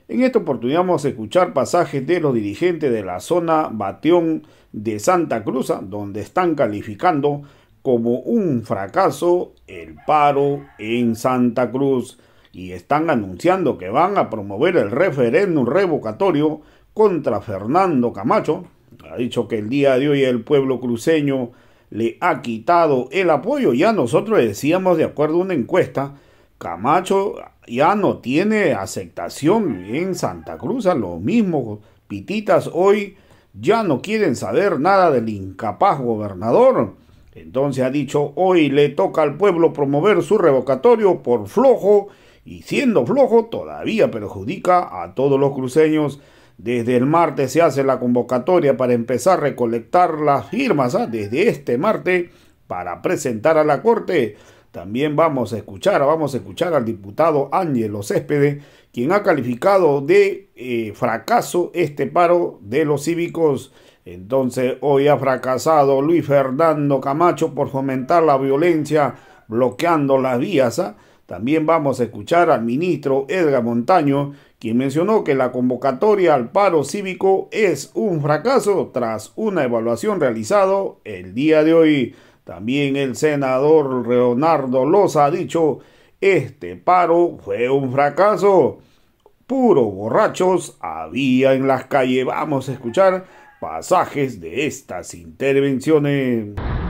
En esta oportunidad vamos a escuchar pasajes de los dirigentes de la zona Bastión de Santa Cruz, donde están calificando como un fracaso el paro en Santa Cruz y están anunciando que van a promover el referéndum revocatorio contra Fernando Camacho. Ha dicho que el día de hoy el pueblo cruceño le ha quitado el apoyo. Ya nosotros decíamos, de acuerdo a una encuesta, Camacho ya no tiene aceptación en Santa Cruz. A los mismos pititas hoy ya no quieren saber nada del incapaz gobernador. Entonces ha dicho, hoy le toca al pueblo promover su revocatorio por flojo, y siendo flojo todavía perjudica a todos los cruceños. Desde el martes se hace la convocatoria para empezar a recolectar las firmas, desde este martes, para presentar a la Corte. También vamos a escuchar al diputado Ángelo Céspedes, quien ha calificado de fracaso este paro de los cívicos. Entonces hoy ha fracasado Luis Fernando Camacho por fomentar la violencia bloqueando las vías. También vamos a escuchar al ministro Edgar Montaño, quien mencionó que la convocatoria al paro cívico es un fracaso tras una evaluación realizada el día de hoy. También el senador Leonardo Loza ha dicho, este paro fue un fracaso. Puro borrachos había en las calles. Vamos a escuchar pasajes de estas intervenciones.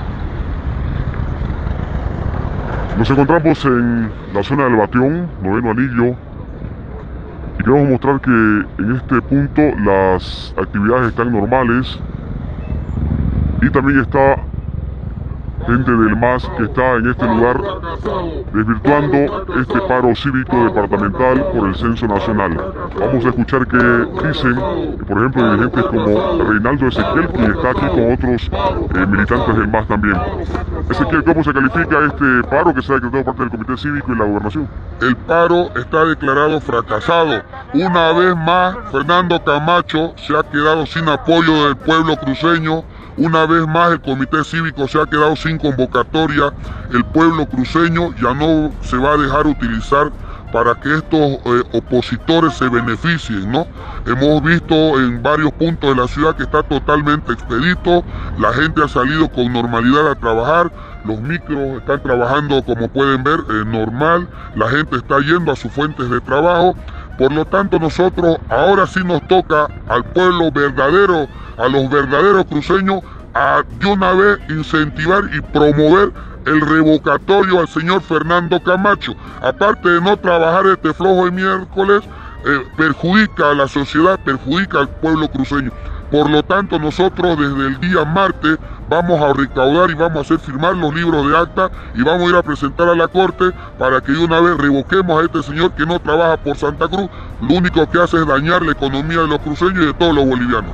Nos encontramos en la zona del Bastión, noveno anillo, y queremos mostrar que en este punto las actividades están normales y también está gente del MAS que está en este lugar desvirtuando este paro cívico departamental por el censo nacional. Vamos a escuchar que dicen, por ejemplo, dirigentes como Reinaldo Ezequiel, quien está aquí con otros militantes del MAS también. Ezequiel, ¿cómo se califica este paro que se ha decretado por parte del Comité Cívico y la Gobernación? El paro está declarado fracasado. Una vez más, Fernando Camacho se ha quedado sin apoyo del pueblo cruceño. Una vez más el Comité Cívico se ha quedado sin convocatoria. El pueblo cruceño ya no se va a dejar utilizar para que estos opositores se beneficien, ¿no? Hemos visto en varios puntos de la ciudad que está totalmente expedito, la gente ha salido con normalidad a trabajar, los micros están trabajando como pueden ver normal, la gente está yendo a sus fuentes de trabajo. Por lo tanto, nosotros ahora sí nos toca al pueblo verdadero, a los verdaderos cruceños, a de una vez incentivar y promover el revocatorio al señor Fernando Camacho. Aparte de no trabajar este flojo de miércoles, perjudica a la sociedad, perjudica al pueblo cruceño. Por lo tanto, nosotros desde el día martes vamos a recaudar y vamos a hacer firmar los libros de acta y vamos a ir a presentar a la Corte para que de una vez revoquemos a este señor que no trabaja por Santa Cruz. Lo único que hace es dañar la economía de los cruceños y de todos los bolivianos.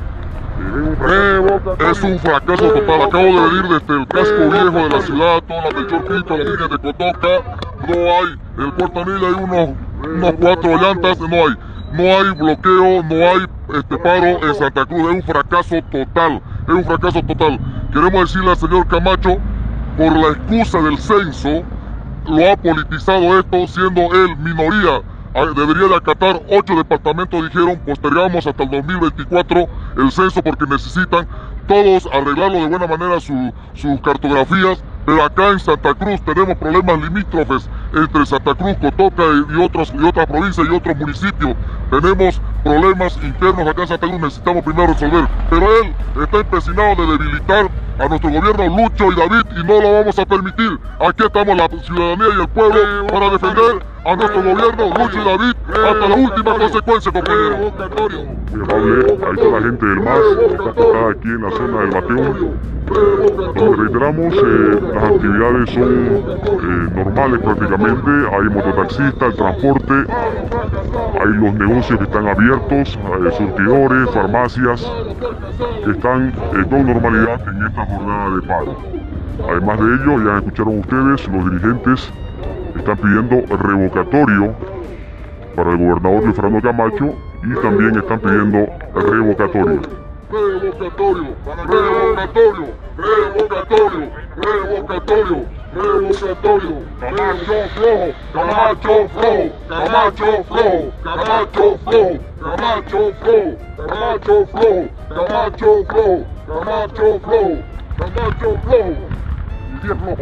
Es un fracaso total. Acabo de venir desde el casco viejo de la ciudad, toda la Melchor Pinto, la línea de Cotoca. No hay, el Puerto Anil hay unos 4 llantas, no hay bloqueo, no hay paro en Santa Cruz. Es un fracaso total, es un fracaso total. Queremos decirle al señor Camacho, por la excusa del censo, lo ha politizado esto, siendo él minoría. Debería de acatar 8 departamentos, dijeron, postergamos hasta el 2024 el censo porque necesitan todos arreglarlo de buena manera sus cartografías. Pero acá en Santa Cruz tenemos problemas limítrofes entre Santa Cruz, Cotoca y otras provincias y otros municipios. Tenemos problemas internos acá en Santa Cruz, necesitamos primero resolver. Pero él está empecinado de debilitar a nuestro gobierno, Lucho y David, y no lo vamos a permitir. Aquí estamos la ciudadanía y el pueblo para defender a nuestro gobierno, Lucho y David, hasta la última consecuencia, compañero. Muy amable, ahí está la gente del MAS, está sentada aquí en la zona del Bastión, donde reiteramos, las actividades son normales prácticamente. Hay mototaxistas, el transporte, hay los negocios que están abiertos, surtidores, farmacias, que están con normalidad en esta jornada de paro. Además de ello, ya escucharon ustedes, los dirigentes están pidiendo revocatorio para el gobernador Luis Fernando Camacho y también están pidiendo revocatorio. Revocatorio, revocatorio, revocatorio, revocatorio. revocatorio, Camacho flojo, Camacho flojo, Camacho flojo, Camacho flojo, Camacho flojo, Camacho flojo, Camacho flojo, Camacho flojo, Camacho flojo, y 10 flojo.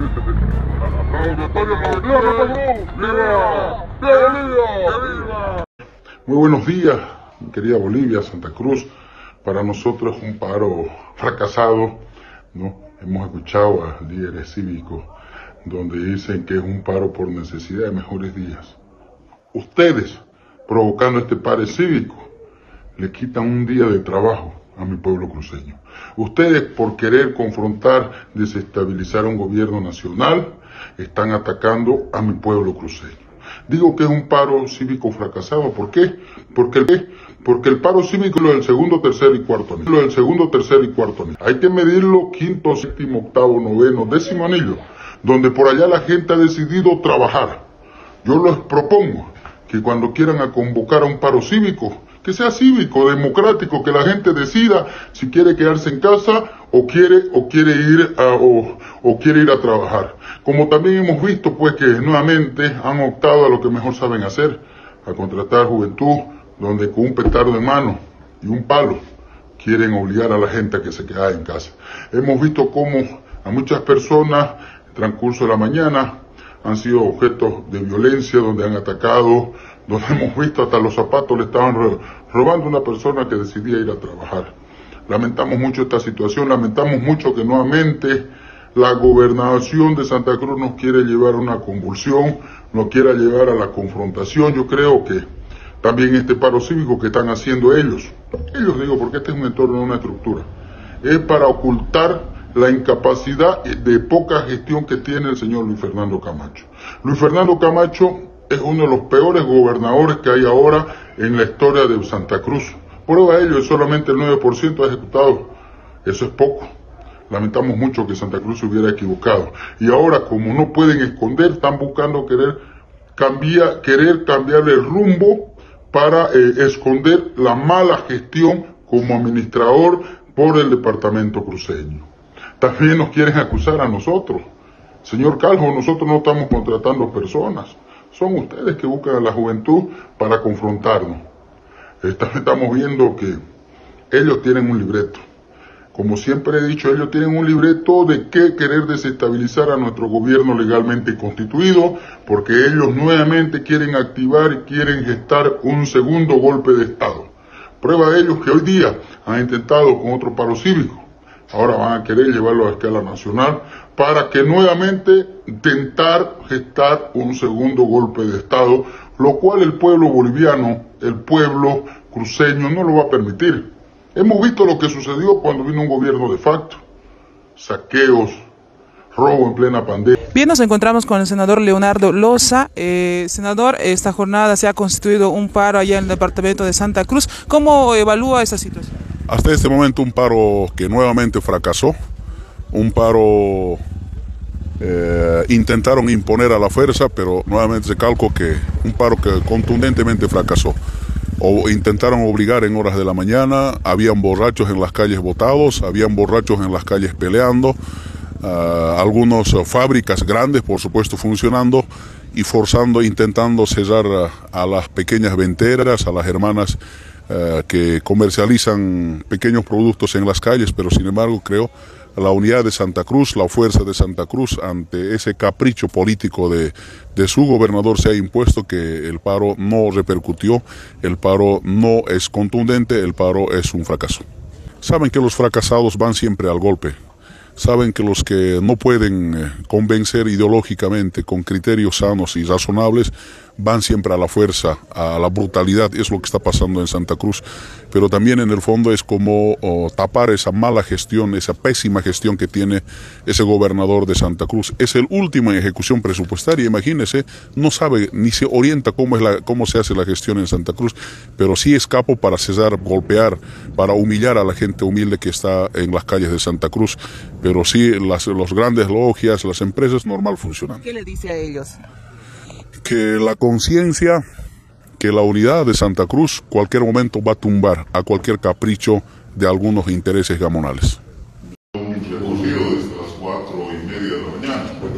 Muy buenos días, mi querida Bolivia, Santa Cruz. Para nosotros es un paro fracasado, ¿no? Hemos escuchado a líderes cívicos donde dicen que es un paro por necesidad de mejores días. Ustedes, provocando este paro cívico, le quitan un día de trabajo a mi pueblo cruceño. Ustedes, por querer confrontar, desestabilizar a un gobierno nacional, están atacando a mi pueblo cruceño. Digo que es un paro cívico fracasado. ¿Por qué? Porque el paro cívico es lo del segundo, tercer y cuarto anillo. Lo del segundo, tercer y cuarto anillo. Hay que medirlo quinto, séptimo, octavo, noveno, décimo anillo, donde por allá la gente ha decidido trabajar. Yo les propongo que cuando quieran a convocar a un paro cívico, que sea cívico, democrático, que la gente decida si quiere quedarse en casa o quiere ir a trabajar. Como también hemos visto, pues, que nuevamente han optado a lo que mejor saben hacer, a contratar juventud, donde con un petardo en mano y un palo quieren obligar a la gente a que se quede en casa. Hemos visto cómo a muchas personas, en el transcurso de la mañana, han sido objetos de violencia, donde han atacado, donde hemos visto hasta los zapatos le estaban robando a una persona que decidía ir a trabajar. Lamentamos mucho esta situación, lamentamos mucho que nuevamente la gobernación de Santa Cruz nos quiere llevar a una convulsión, nos quiera llevar a la confrontación. Yo creo que también este paro cívico que están haciendo ellos digo porque este es un entorno, una estructura, es para ocultar la incapacidad de poca gestión que tiene el señor Luis Fernando Camacho. Luis Fernando Camacho es uno de los peores gobernadores que hay ahora en la historia de Santa Cruz. Prueba de ello es solamente el 9% ejecutado. Eso es poco. Lamentamos mucho que Santa Cruz se hubiera equivocado. Y ahora, como no pueden esconder, están buscando querer cambiar el rumbo para esconder la mala gestión como administrador por el departamento cruceño. También nos quieren acusar a nosotros. Señor Calvo, nosotros no estamos contratando personas. Son ustedes que buscan a la juventud para confrontarnos. Estamos viendo que ellos tienen un libreto. Como siempre he dicho, ellos tienen un libreto de qué querer desestabilizar a nuestro gobierno legalmente constituido, porque ellos nuevamente quieren activar y quieren gestar un segundo golpe de Estado. Prueba de ellos que hoy día han intentado con otro paro cívico. Ahora van a querer llevarlo a escala nacional para que nuevamente intentar gestar un segundo golpe de Estado, lo cual el pueblo boliviano, el pueblo cruceño no lo va a permitir. Hemos visto lo que sucedió cuando vino un gobierno de facto, saqueos, robo en plena pandemia. Bien, nos encontramos con el senador Leonardo Loza. Senador, esta jornada se ha constituido un paro allá en el departamento de Santa Cruz. ¿Cómo evalúa esa situación? Hasta este momento un paro que nuevamente fracasó, un paro intentaron imponer a la fuerza, pero nuevamente recalco que un paro que contundentemente fracasó. O intentaron obligar en horas de la mañana, habían borrachos en las calles botados, habían borrachos en las calles peleando, algunas fábricas grandes por supuesto funcionando y intentando cerrar a las pequeñas venteras, a las hermanas que comercializan pequeños productos en las calles, pero sin embargo creo la unidad de Santa Cruz, la fuerza de Santa Cruz ante ese capricho político de su gobernador se ha impuesto que el paro no repercutió, el paro no es contundente, el paro es un fracaso. Saben que los fracasados van siempre al golpe. Saben que los que no pueden convencer ideológicamente con criterios sanos y razonables van siempre a la fuerza, a la brutalidad. Es lo que está pasando en Santa Cruz, pero también en el fondo es como tapar esa mala gestión, esa pésima gestión que tiene ese gobernador de Santa Cruz. Es el último en ejecución presupuestaria, imagínense, no sabe ni se orienta cómo se hace la gestión en Santa Cruz, pero sí es capo para cesar, golpear, para humillar a la gente humilde que está en las calles de Santa Cruz, pero sí los grandes logias, las empresas normal funcionan. ¿Qué le dice a ellos? Que la conciencia, que la unidad de Santa Cruz cualquier momento va a tumbar a cualquier capricho de algunos intereses gamonales. Un recorrido desde las 4:30 de la mañana.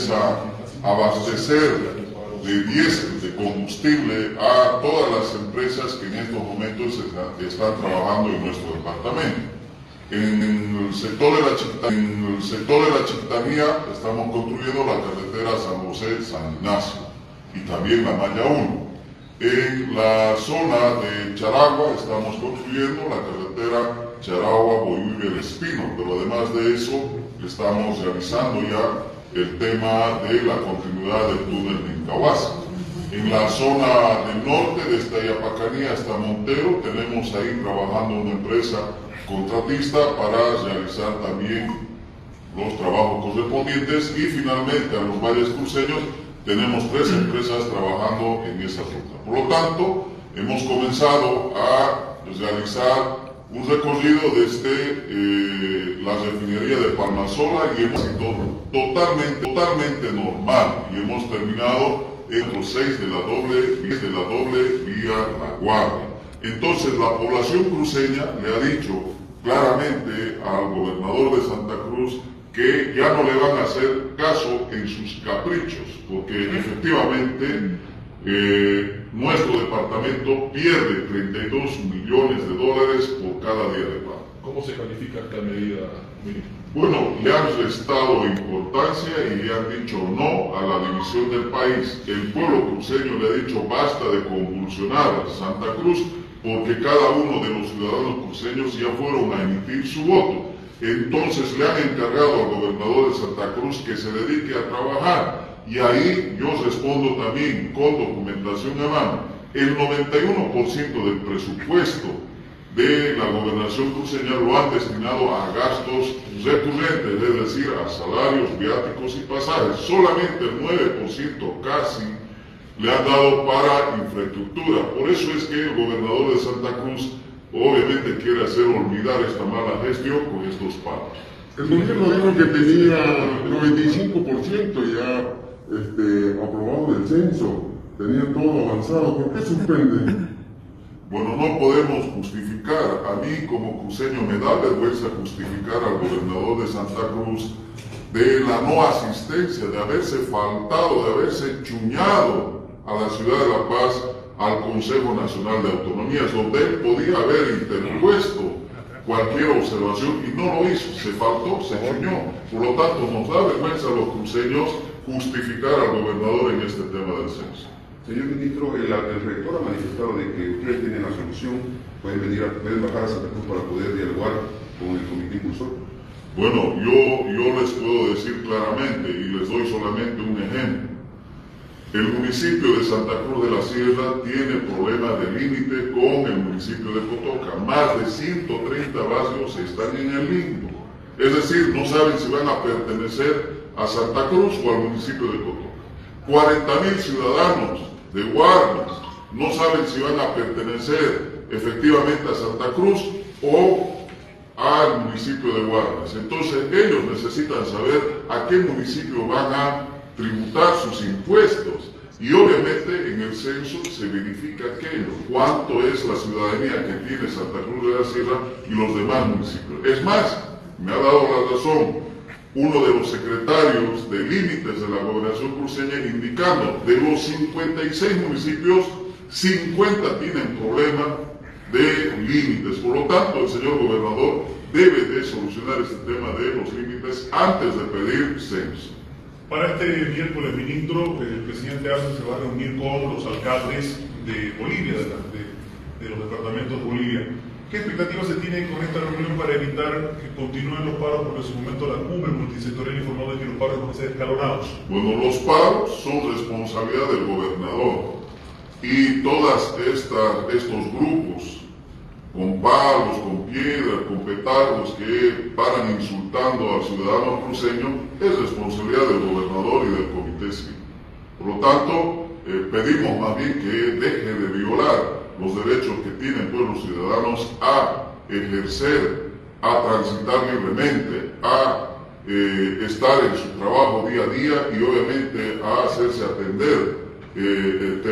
a abastecer de diésel, de combustible, a todas las empresas que en estos momentos están trabajando en nuestro departamento. En el sector de la Chiquitanía estamos construyendo la carretera San José-San Ignacio y también la Malla 1. En la zona de Charagua estamos construyendo la carretera Charagua-Boyuy-El Espino, pero además de eso estamos realizando ya el tema de la continuidad del túnel de Incahuasi. En la zona del norte, desde Ayapacanía hasta Montero, tenemos ahí trabajando una empresa contratista para realizar también los trabajos correspondientes, y finalmente a los valles cruceños tenemos 3 empresas trabajando en esa ruta. Por lo tanto, hemos comenzado a realizar un recorrido desde la refinería de Palmasola y hemos sido totalmente normal, y hemos terminado en los 6 de la doble vía La Guardia. Entonces la población cruceña le ha dicho claramente al gobernador de Santa Cruz que ya no le van a hacer caso en sus caprichos, porque efectivamente nuestro departamento pierde 32 millones de dólares por cada día de paro. ¿Cómo se califica esta medida, ministro? Bueno, le han restado importancia y le han dicho no a la división del país. El pueblo cruceño le ha dicho basta de convulsionar a Santa Cruz, porque cada uno de los ciudadanos cruceños ya fueron a emitir su voto. Entonces le han encargado al gobernador de Santa Cruz que se dedique a trabajar. Y ahí yo respondo también con documentación en mano. El 91% del presupuesto de la gobernación cruceña lo han destinado a gastos recurrentes, es decir, a salarios, viáticos y pasajes. Solamente el 9% casi le han dado para infraestructura. Por eso es que el gobernador de Santa Cruz obviamente quiere hacer olvidar esta mala gestión con estos pagos. El gobierno dijo que tenía 95% ya aprobado el censo, tenía todo avanzado. ¿Por qué suspende? Bueno, no podemos justificar, a mí como cruceño me da vergüenza justificar al gobernador de Santa Cruz de la no asistencia, de haberse faltado, de haberse chuñado a la ciudad de La Paz al Consejo Nacional de Autonomías, donde él podía haber interpuesto cualquier observación y no lo hizo, se faltó, se chuñó. Por lo tanto, nos da vergüenza a los cruceños justificar al gobernador en este tema del censo. Señor ministro, el rector ha manifestado de que ustedes tienen la solución, pueden bajar a Santa Cruz para poder dialogar con el comité impulsor. Bueno, yo les puedo decir claramente y les doy solamente un ejemplo. El municipio de Santa Cruz de la Sierra tiene problemas de límite con el municipio de Cotoca. Más de 130 barrios están en el limbo. Es decir, no saben si van a pertenecer a Santa Cruz o al municipio de Cotoca. 40.000 ciudadanos de Guarnes no saben si van a pertenecer efectivamente a Santa Cruz o al municipio de Guarnes. Entonces ellos necesitan saber a qué municipio van a tributar sus impuestos, y obviamente en el censo se verifica aquello, cuánto es la ciudadanía que tiene Santa Cruz de la Sierra y los demás municipios. Es más, me ha dado la razón uno de los secretarios de límites de la gobernación cruceña indicando de los 56 municipios, 50 tienen problema de límites. Por lo tanto, el señor gobernador debe de solucionar este tema de los límites antes de pedir censo. Para este miércoles, ministro, el presidente Arce se va a reunir con los alcaldes de Bolivia, de los departamentos de Bolivia. ¿Qué expectativas se tiene con esta reunión para evitar que continúen los paros? Porque en su momento la cumbre multisectorial informó de que los paros van a ser escalonados. Bueno, los paros son responsabilidad del gobernador, y todos estos grupos con palos, con piedras, con petardos que paran insultando al ciudadano cruceño es responsabilidad del gobernador y del comité civil. Por lo tanto, pedimos más bien que deje de violar los derechos que tienen todos los ciudadanos a ejercer, a transitar libremente, a estar en su trabajo día a día y obviamente a hacerse atender